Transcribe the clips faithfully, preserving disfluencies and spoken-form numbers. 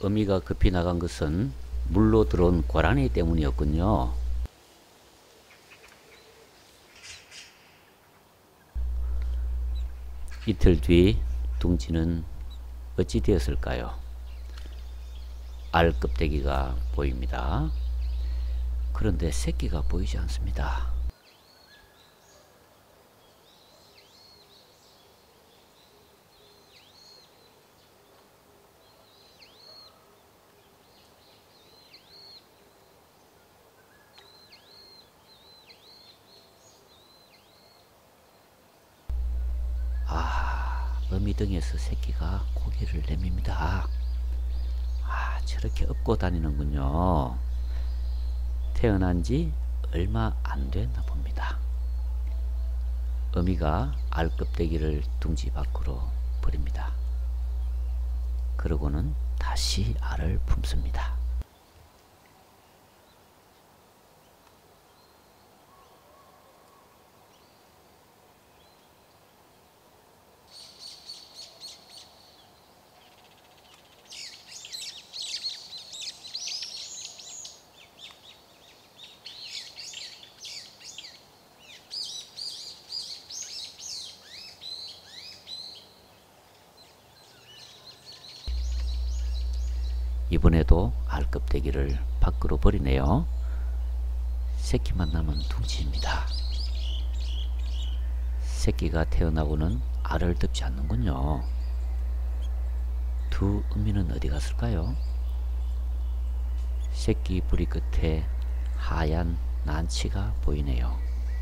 어미가 급히 나간 것은 물로 들어온 고라니 때문이었군요. 이틀 뒤 둥지는 어찌 되었을까요? 알 껍데기가 보입니다. 그런데 새끼가 보이지 않습니다. 아, 어미등에서 새끼가 고개를 내밉니다. 아, 저렇게 업고 다니는군요. 태어난 지 얼마 안 됐나 봅니다. 어미가 알 껍데기를 둥지 밖으로 버립니다. 그러고는 다시 알을 품습니다. 이번에도 알 껍데기를 밖으로 버리네요. 새끼만 남은 둥지입니다. 새끼가 태어나고는 알을 덮지 않는군요. 두 어미는 어디 갔을까요? 새끼 부리 끝에 하얀 난치가 보이네요.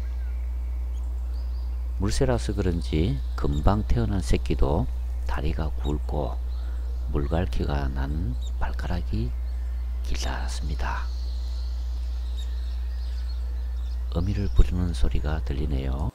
물새라서 그런지 금방 태어난 새끼도 다리가 굵고 물갈퀴가 난 발가락이 길다랗습니다. 어미를 부르는 소리가 들리네요.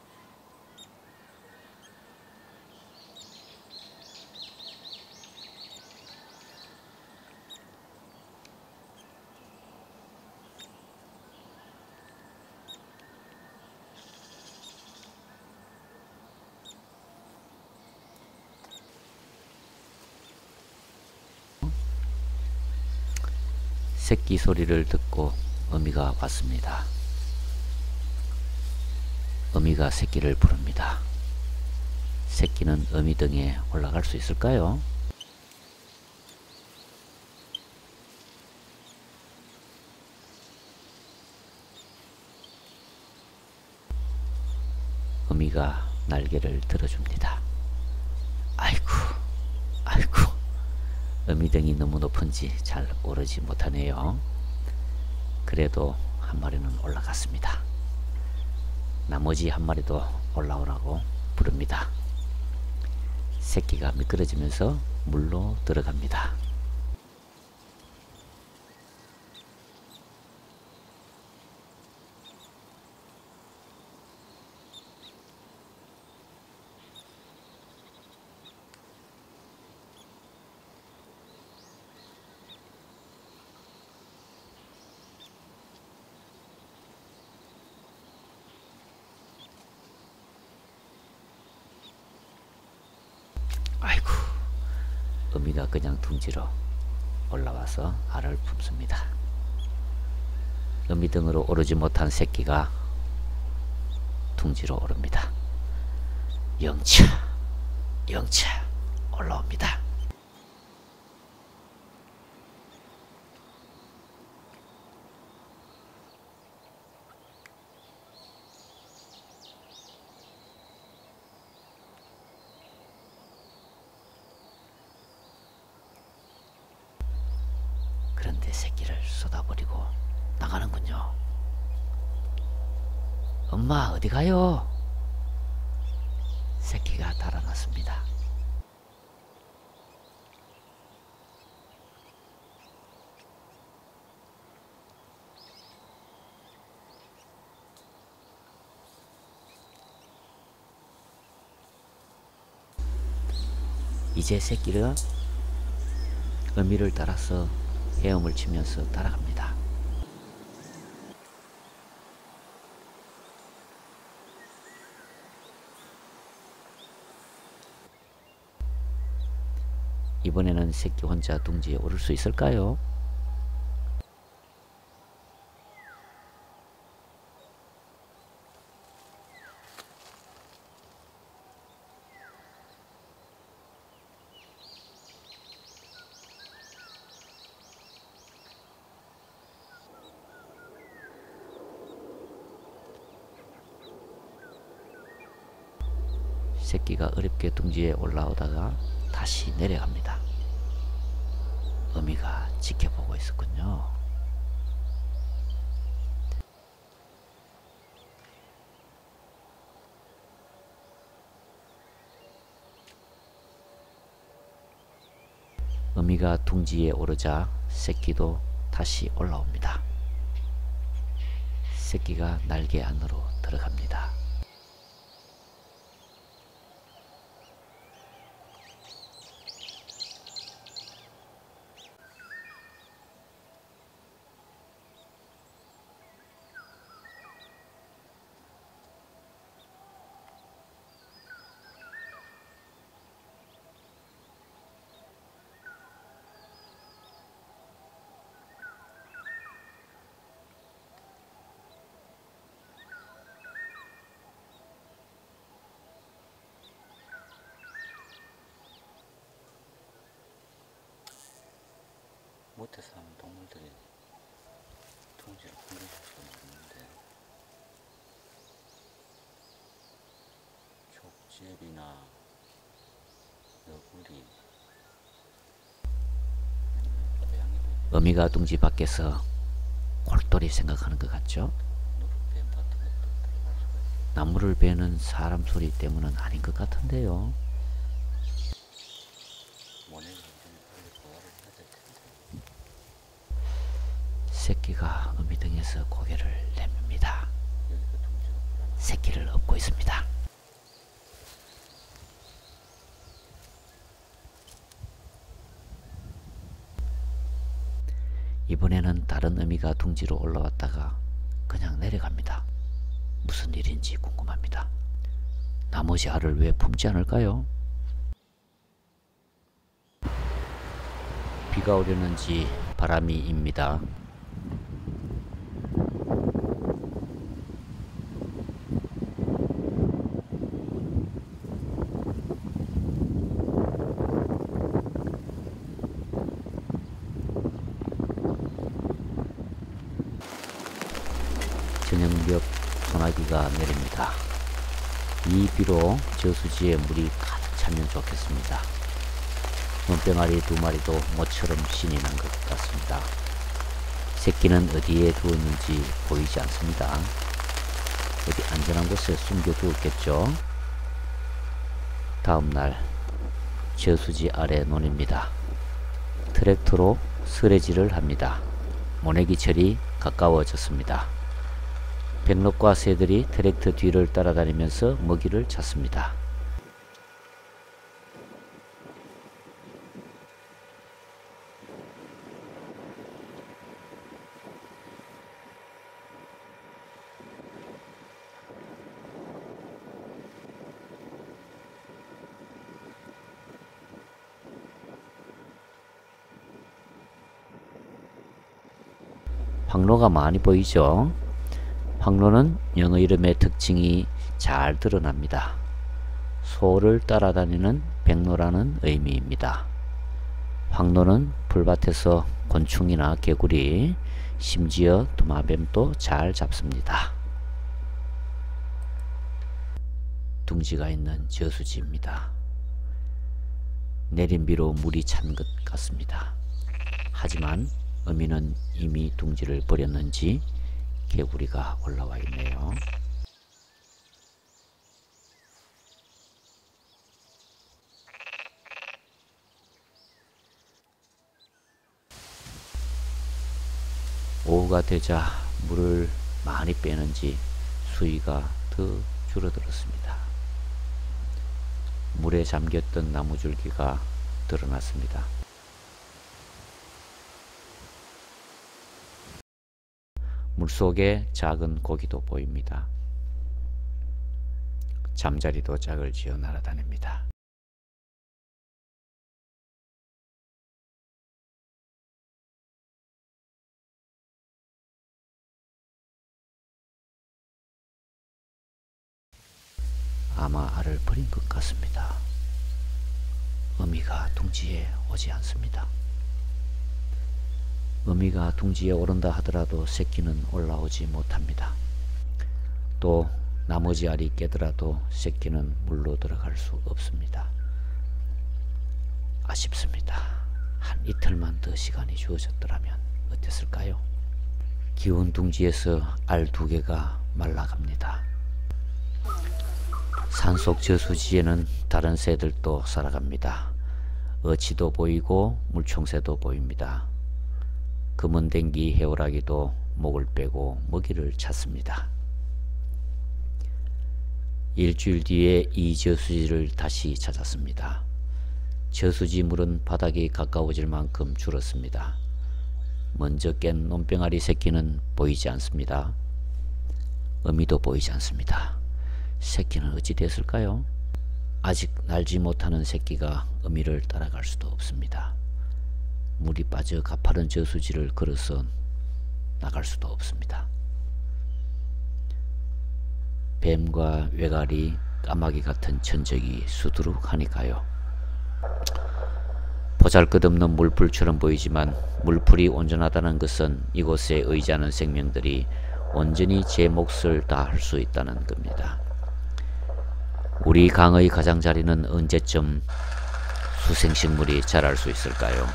새끼 소리를 듣고 어미가 왔습니다. 어미가 새끼를 부릅니다. 새끼는 어미 등에 올라갈 수 있을까요? 어미가 날개를 들어줍니다. 아이고, 아이고. 어미등이 너무 높은지 잘 오르지 못하네요. 그래도 한 마리는 올라갔습니다. 나머지 한 마리도 올라오라고 부릅니다. 새끼가 미끄러지면서 물로 들어갑니다. 아이고, 어미가 그냥 둥지로 올라와서 알을 품습니다. 어미 등으로 오르지 못한 새끼가 둥지로 오릅니다. 영차, 영차 올라옵니다. 그런데 새끼를 쏟아버리고 나가는군요. 엄마 어디 가요? 새끼가 달아났습니다. 이제 새끼가 어미를 따라서 헤엄을 치면서 따라갑니다. 이번에는 새끼 혼자 둥지에 오를 수 있을까요? 새끼가 어렵게 둥지에 올라오다가 다시 내려갑니다. 어미가 지켜보고 있었군요. 어미가 둥지에 오르자 새끼도 다시 올라옵니다. 새끼가 날개 안으로 들어갑니다. 못해서 사는 동물들이 둥지를 공격할 수는 없는데, 족제비나 너구리, 고양이, 어미가 둥지 밖에서 골똘히 생각하는 것 같죠? 누룩뱀 같은 것도 들어갈 수가 있어요. 나무를 베는 사람 소리 때문은 아닌 것 같은데요. 새끼가 어미 등에서 고개를 내밉니다. 새끼를 업고 있습니다. 이번에는 다른 어미가 둥지로 올라왔다가 그냥 내려갑니다. 무슨 일인지 궁금합니다. 나머지 알을 왜 품지 않을까요? 비가 오려는지 바람이 입니다. 저녁녘 소나기가 내립니다. 이 비로 저수지에 물이 가득 차면 좋겠습니다. 눈병아리 두 마리도 모처럼 신이 난 것 같습니다. 새끼는 어디에 두었는지 보이지 않습니다. 어디 안전한 곳에 숨겨두었겠죠. 다음날 저수지 아래 논입니다. 트랙터로 쓰레질을 합니다. 모내기철이 가까워졌습니다. 백록과 새들이 트랙터 뒤를 따라다니면서 먹이를 찾습니다. 황로가 많이 보이죠? 황로는 연어 이름의 특징이 잘 드러납니다. 소를 따라다니는 백로라는 의미입니다. 황로는 풀밭에서 곤충이나 개구리, 심지어 도마뱀도 잘 잡습니다. 둥지가 있는 저수지입니다. 내린 비로 물이 찬 것 같습니다. 하지만 어미는 이미 둥지를 버렸는지 개구리가 올라와 있네요. 오후가 되자 물을 많이 빼는지 수위가 더 줄어들었습니다. 물에 잠겼던 나무줄기가 드러났습니다. 물속에 작은 고기도 보입니다. 잠자리도 짝을 지어 날아다닙니다. 아마 알을 버린 것 같습니다. 어미가 둥지에 오지 않습니다. 어미가 둥지에 오른다 하더라도 새끼는 올라오지 못합니다. 또 나머지 알이 깨더라도 새끼는 물로 들어갈 수 없습니다. 아쉽습니다. 한 이틀만 더 시간이 주어졌더라면 어땠을까요? 기온 둥지에서 알 두 개가 말라갑니다. 산속 저수지에는 다른 새들도 살아갑니다. 어치도 보이고 물총새도 보입니다. 검은댕기 해오라기도 목을 빼고 먹이를 찾습니다. 일주일 뒤에 이 저수지를 다시 찾았습니다. 저수지 물은 바닥이 가까워질 만큼 줄었습니다. 먼저 깬 논병아리 새끼는 보이지 않습니다. 어미도 보이지 않습니다. 새끼는 어찌 됐을까요? 아직 날지 못하는 새끼가 어미를 따라갈 수도 없습니다. 물이 빠져 가파른 저수지를 걸어서 나갈 수도 없습니다. 뱀과 외가리, 까마귀 같은 천적이 수두룩하니까요. 보잘것없는 물풀처럼 보이지만 물풀이 온전하다는 것은 이곳에 의지하는 생명들이 온전히 제 몫을 다할 수 있다는 겁니다. 우리 강의 가장자리는 언제쯤 수생식물이 자랄 수 있을까요?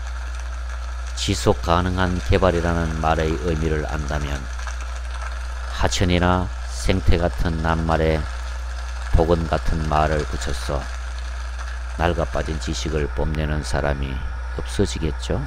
지속 가능한 개발이라는 말의 의미를 안다면 하천이나 생태 같은 낱말에 복원 같은 말을 붙여서 낡아빠진 지식을 뽐내는 사람이 없어지겠죠?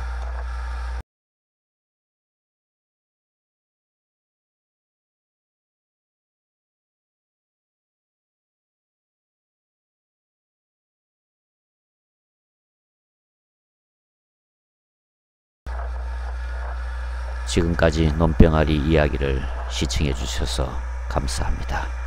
지금까지 논병아리 이야기를 시청해 주셔서 감사합니다.